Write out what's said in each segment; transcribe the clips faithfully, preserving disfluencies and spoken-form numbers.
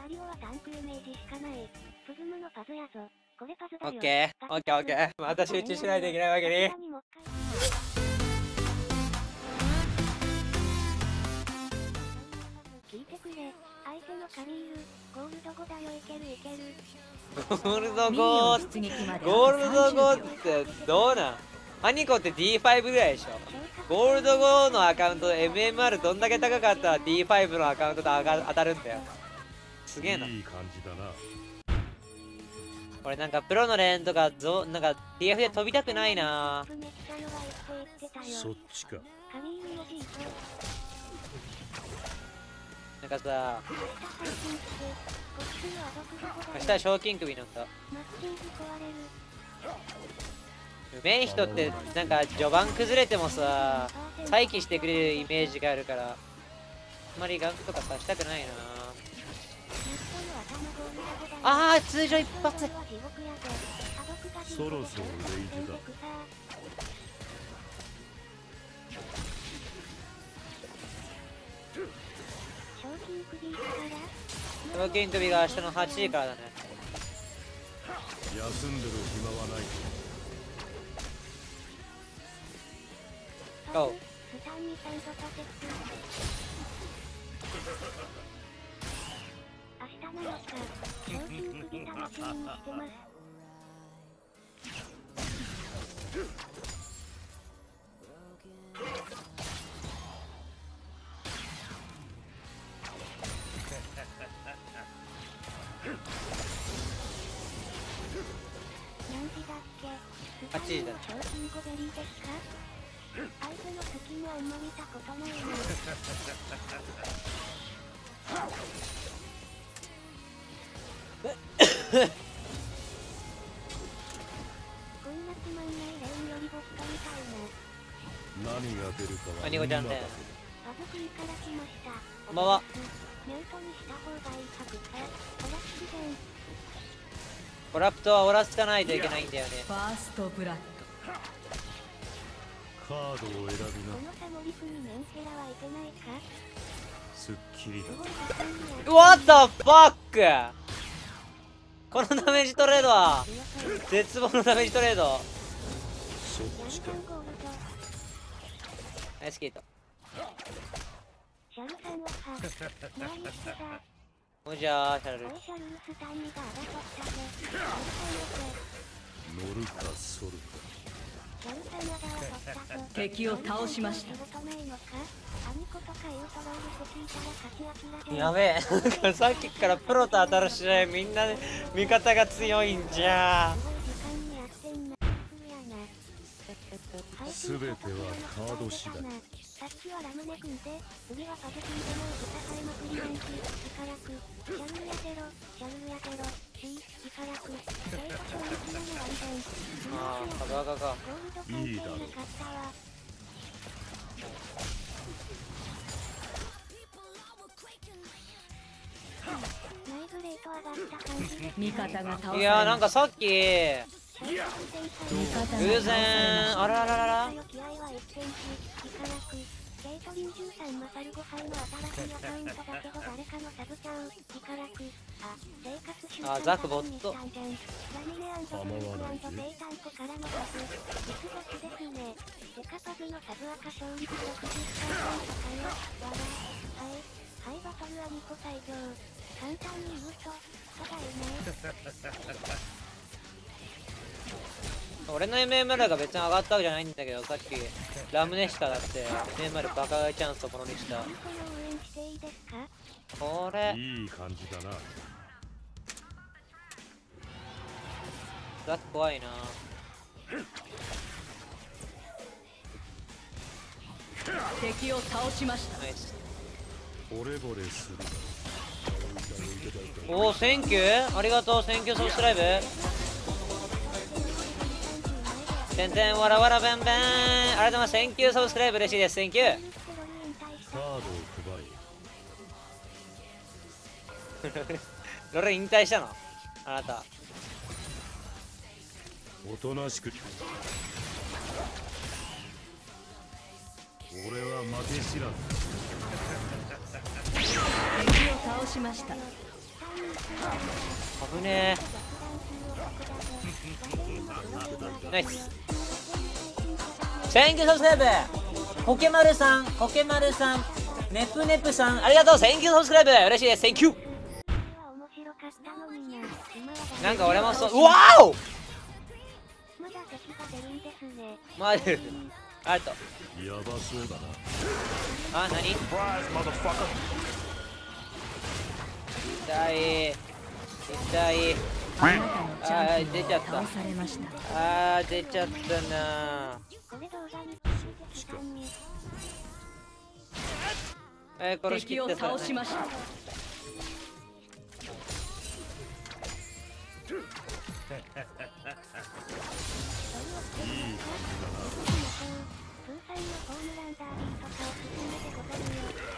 ガリオはタンクイメージしかない。プズムのパズやぞ。これパズだよ。 オッケーオッケーオッケー。また集中しないといけないわけに。 聞いてくれ。相手のカリール、ゴールドごだよ。いけるいける。 ゴールドごー、ゴールドごってどうなん？アニコって ディーファイブ ぐらいでしょ。ゴールドごのアカウント エムエムアール どんだけ高かったら ディーファイブ のアカウントと当たるんだよ。すげえな。いい感じだな。俺なんかプロのレーンとかゾなんか ティーエフ で飛びたくないな。 そっちか。 なんかさ、明日は賞金首なんだ。うめえ人ってなんか序盤崩れてもさ再起してくれるイメージがあるから、あんまりガンクとかさしたくないな。ああ通常一発。 そろそろレイジだ。 賞金首が明日のはちじからだね。 休んでる暇はない。 おう。 明日なのか、賞金首楽しみにしてます。何時だっけ？はちじだ。賞金ごベリーですか？相手のスキンあんま見たことないな。こんなつまんないレーンよりボストみたいな。 何が出るかは。 アニコちゃんで。 パズクイから来ました。 こんばんは。 ミュートにした方がいいかくさ。オラスじゃん。 コラプトはオラつかないといけないんだよね。 ファーストブラッド。 カードを選びな。 このサモリフにメンヘラはいけないか？ すっきりだ。 What the fuck！ このダメージトレードは絶望のダメージトレード。 そっちか。 ナイスキート。 シャルさんはは何してた？ おじゃあシャルル。 おいシャルルスタンにが争ったぜ。 乗るかソルか。 敵を倒しました。 やべえ、なんかさっきからプロと当たる試合みんな味方が強いんじゃ。 すべてはカード次第。 さっきはラムネ組んで、次はパズ組んでもう豚さえまくりなんし、イカラク、シャルルやゼロ、シャルルやゼロ、シー、イカラク、データ勝率なの割り算。 ああ、カバカか。 いいだろう。 味方が倒されました。 いやーなんかさっき偶然あららららケイトリンじゅうさんマサルごはいの新しいアカウントだけど誰かのサブちゃん、イカラク、あ、生活習慣あ、ザクボット。 ラミネ&ブルーク&ペイタンコからのサブ、ビスボスですね。デカパズのサブアカ勝率ろくじゅっパーセントかよ、わら、はい、ハイバトルアニコ最強。簡単に言うと、そうだよね。 俺の エムエムアール が別に上がったわけじゃないんだけど、さっきラムネシカだって エムエムアール バカ買いチャンスをものにした。これいい感じだな。 ザック怖いな。 敵を倒しました。 ナイス。 ボレボレする。 おお、センキューありがとう、センキューソブスクライブ。てんてんわらわらべんべん、ありがとうございます。センキューソブスクライブ嬉しいです。センキュー。 カードを配れ。 ロレ引退したのあなた。 おとなしく。俺は負け知らず。 敵を倒しました。 危ねえ。ナイス。センキューサブスクライブ。コケマルさん、コケマルさん、ネプネプさん、ありがとう。センキューサブスクライブ。嬉しいです。センキュー。なんか俺もそう。うわーお。 まだ敵が出るんですね。 マジで。ありがとう。 やばそうだな。 あ、なに？痛い。痛い。 あなたのチャンピオンが出ちゃった倒されました。 あー、出ちゃったな。 これ動画に敵さんにえー、殺しき敵をってさ倒しました。 プーさんのホームランダービーとかおすすめでござるよ。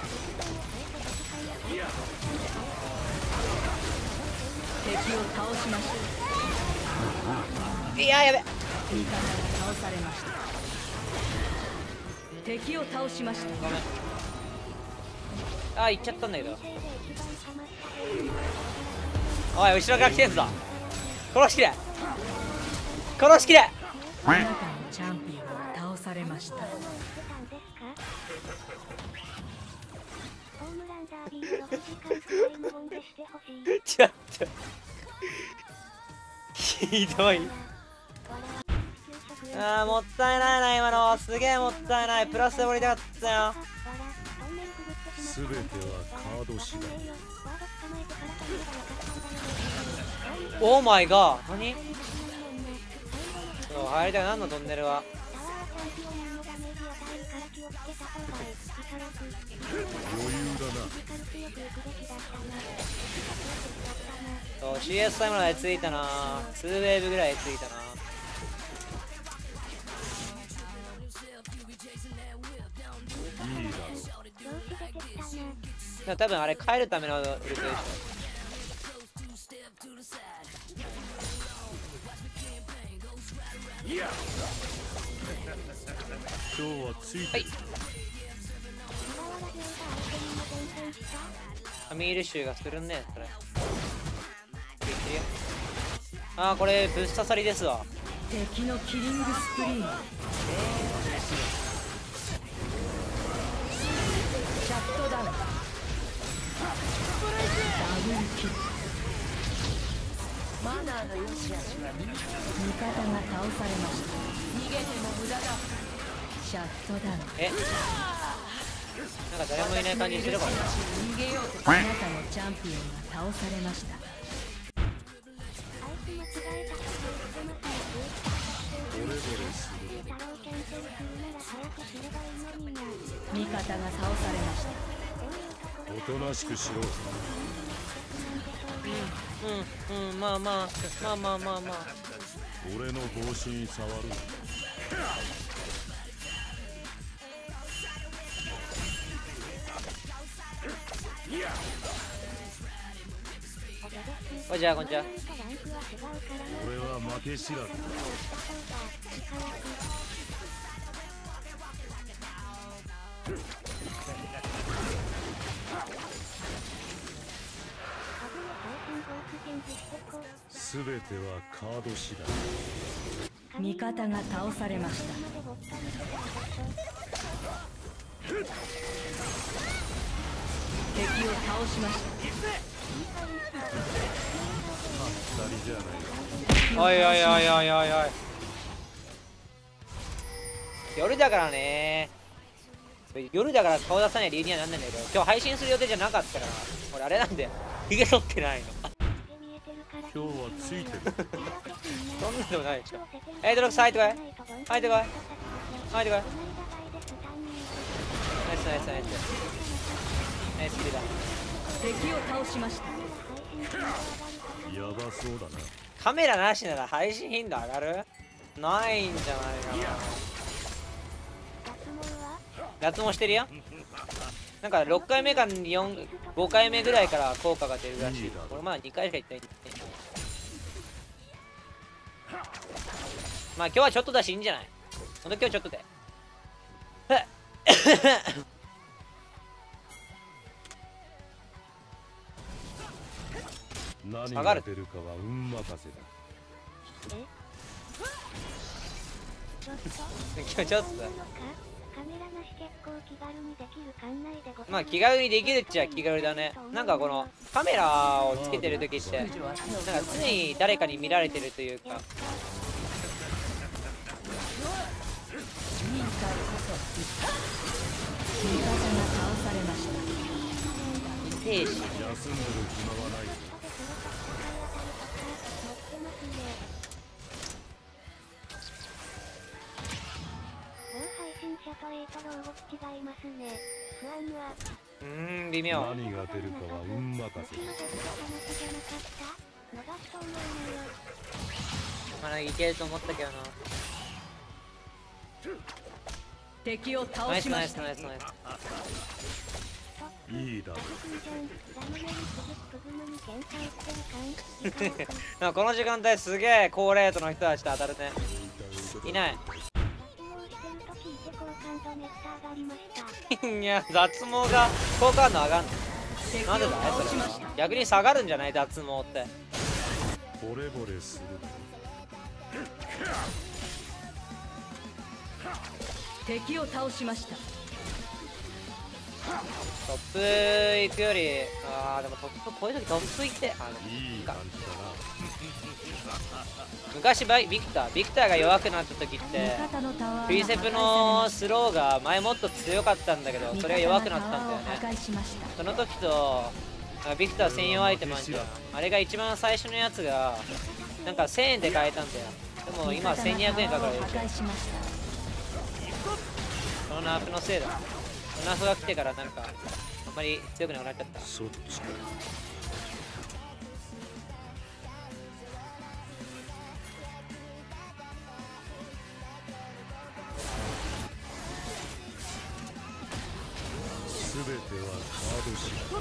敵を倒しました。 いや、やべ。 味方が倒されました。敵を倒しました。 ごめん。あー、行っちゃったんだけど。おい、後ろから来てんぞ。殺しきれ。殺しきれ。 あなたのチャンピオンが倒されました。 ホームランダービーろくじかんくらい無言でしてほしい。 ちょっとひどい。あー、もったいないな今の。すげえもったいない。プラスで降りたかったよ。 すべてはカード次第。 オーマイガー。何？そう、入りたい。何のトンネルは。 余裕だな。 そう、シーエス タイムまでついたな。ツーウェーブぐらいついたな。 いいだろでも多分あれ帰るためのルートでしょ。 今日はついてる。 ミール臭がするねこれ。あー、これぶっ刺さりですわ。 敵のキリングスプリーン。シャットダウン。ダブルキル。マナーの良し悪しは味方が倒されました。逃げても無駄だ。シャットダウン。 え、なんか誰もいない感じするかも。 逃げようと。あなたのチャンピオンが倒されました。 ボレボレする。 味方が倒されました。 おとなしくしろ。 うんうん、まあまあまあまあまあまあ。 俺の帽子に触る。 こんにちは、こんにちは。 俺は負け知らず。すべてはカード次第。 味方が倒されました。敵を倒しました。 二人じゃない。 おいおいおいおいおいおい。夜だからね。夜だから顔出さない理由にはなんないんだけど、今日配信する予定じゃなかったから、俺あれなんで、ひげ剃ってないの。 今日はついてる。 そんなでもないでしょ。えー、ドロックス入ってこい。入ってこい。入ってこい。ナイスナイスナイス。ナイスキルだ。 敵を倒しました。 やばそうだな。 カメラなしなら配信頻度上がる？ないんじゃないかな。脱毛してるよ。なんかろっかいめかよん、ごかいめぐらいから効果が出るらしい。俺まだにかいしか行ってないんで。まあ今日はちょっとだしいいんじゃない？ほんと今日ちょっとで。 何下がるが出るかは運任せだ。 えちょっと今日ちょっとそういうのかカメラなし結構気軽にできる館内でございます。 まあ気軽にできるっちゃ気軽だね。なんかこのカメラをつけてる時ってなんか常に誰かに見られてるというか、 やったいいかこそ味方が倒されました。 停止。 休んでる暇はない。 外でプロと戦い当たりとか持ってますね。某配信者とエイトロ動き違いますね。不安はうーん微妙。 何が出るかは運任せだ。 虫の出方なしじゃなかったのだと思うのよ。 まだいけると思ったけどな。 敵をナイスナイス倒しました。 ナイスナイス。 いいだろいいじゃん。ラムネに次プグムに喧嘩売ってる感。 なんかこの時間帯すげえ高レートの人たちと当たるね。いない。 脱毛してると聞いて好感度めっちゃ上がりました。 いや脱毛が好感度上がんの。 敵なんでだを倒いそれしました。 逆に下がるんじゃない脱毛って。 ボレボレする。 敵を倒しました。 トップ行くより、あーでもトップこういう時トップ行ってあのいい感じだな。 昔バイビクタービクターが弱くなった時って味方のタワーがフリーセプのスローが前もっと強かったんだけどそれが弱くなったんだよ味方がタワーを破ね。 壊しました。 その時とあビクター専用アイテムあんじゃん。あれが一番最初のやつがなんかせんえんで買えたんだよ。でも今はせんにひゃくえんかかるでしょ。 味方がタワーを破壊しました。 そのナーフのせいだ。ナーフが来てからなんかあんまり強くなくなっちゃった。 そっちか。すべてはカード次第。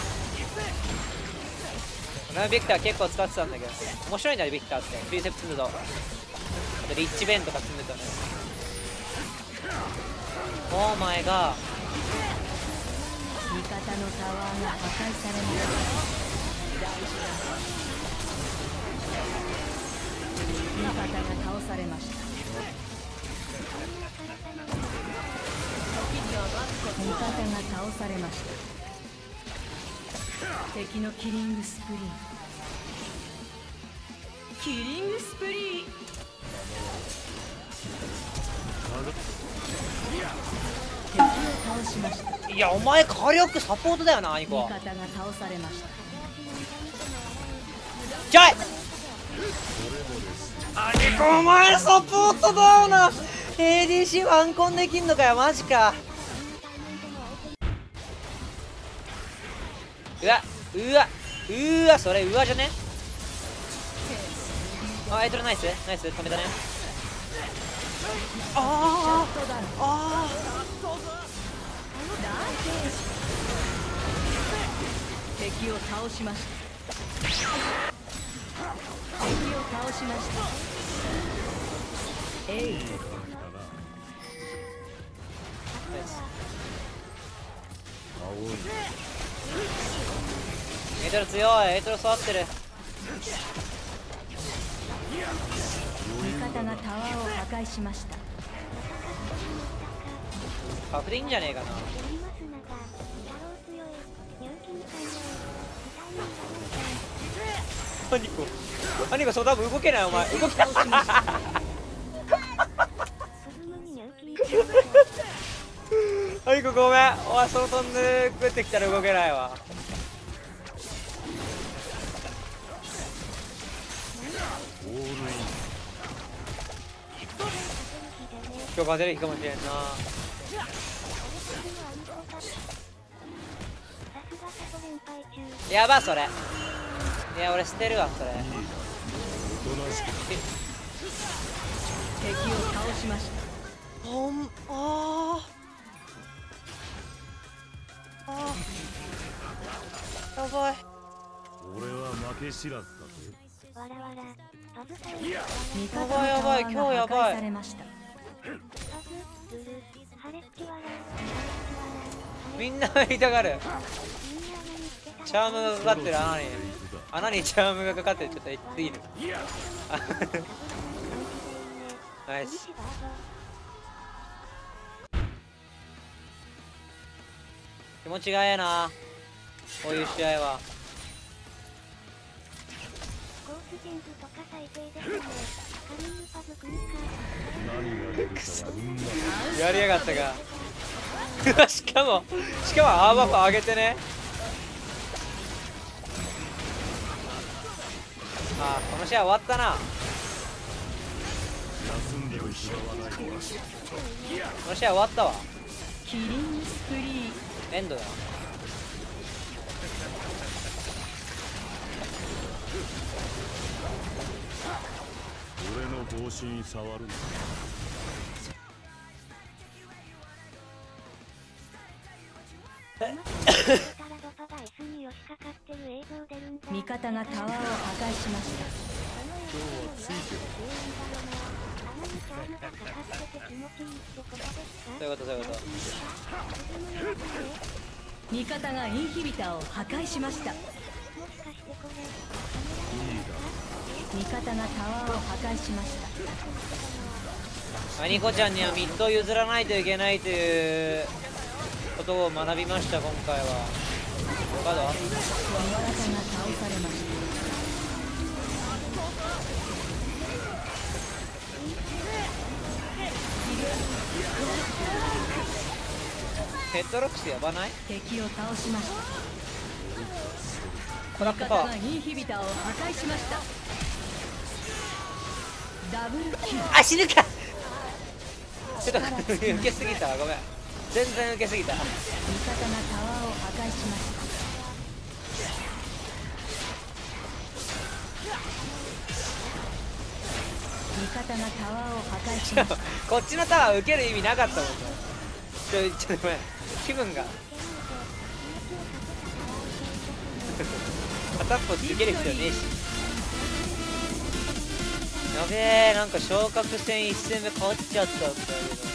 俺はビクター結構使ってたんだけど面白いんだよビクターってフリーセプ積むと。あとリッチベンとか積むとね。オーマイが味方のタワーが破壊されました。味方が倒されました。味方が倒されました。敵のキリングスプリーン。キリングスプリーン。敵を倒しました。 いやお前火力サポートだよなアニコ。 味方が倒されました。 ちょいアニコお前サポートだよな。 エーディーシー ワンコンできんのかよマジか。うわうわうわそれうわじゃね。あエイトルナイスナイス止めたね。あーあ敵を倒しました。敵を倒しました。えい。 エイトル強い。エイトル育ってる。 味方がタワーを破壊しました。 パフでいいんじゃねえかな。アニコアニコそう多分動けないお前動けない。アニコごめんお前その飛んで食ってきたら動けないわ。 オールイン。 今日勝てる日かもしれんな。やばそれ。いや俺捨てるわそれ。 おとなしく。 敵を倒しました。 ほんあーあーやばい。 俺は負け知らずだぜ。 わらわらパズさん味方のタワーが破壊されました。 パズルルハレッチワラみんな言いたがる。チャームがかかってる穴に穴にチャームがかかってちょっとエッチすぎる。ナイス。気持ちがええなこういう試合は。 コース全部とか最低ですね。カミングパブ君か。 何が出るかは運だ。 やりやがったか。しかもしかもアーバフ上げてね。あーこの試合終わったな。 休んでる暇はない。 この試合終わったわ。 キリンスプリー。 エンドだ。 俺の帽子に触るんだ。 味方がタワーを破壊しました。 今日はついてる。 そういうことそういうこと。 味方がインヒビターを破壊しました。味方がタワーを破壊しました。 アニコちゃんにはミッドを譲らないといけないということを学びました今回は。カードは味方が倒されました。 ヘッドロックスやばない？ 敵を倒しました。 コラックパワー。 味方がインヒビターを破壊しました。ダブルキル。 あ、死ぬか。ちょっと受けすぎたわ、ごめん。全然受けすぎた。 味方がタワーを破壊しました。味方がタワーを破壊しました。 こっちのタワー受ける意味なかったもんね。ちょちょっとごめん、気分が片っぽ受ける必要ねえし。やべえ、なんか昇格戦いち戦目変わっちゃったんだけど。